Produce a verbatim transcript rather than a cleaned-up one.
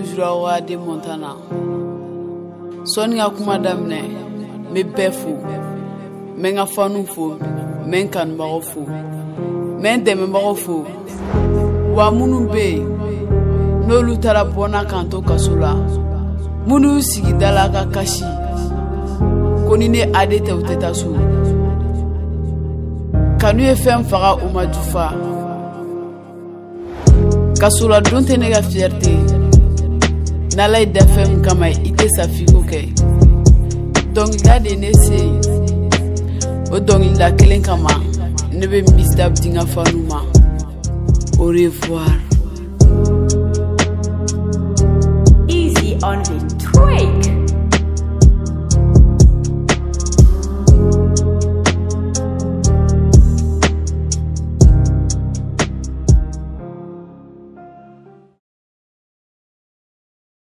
Jurawa de Montana. Sonia Kumadamne, me befu, menga fanufu, menkan barofu, men deme barofu, wa munumbe, no lutara bona kanto kasula, munu sigidala kakashi, konine adete utetasu, kanu ye fem faga umajufa, kasula donte nega fierté, nalay defem kama ite safigo ke. Donc il a des nessés. Au donc il a quelqu'un comme moi. Ne veut pas m'istab dinga fanouma. Au revoir. Easy on the track.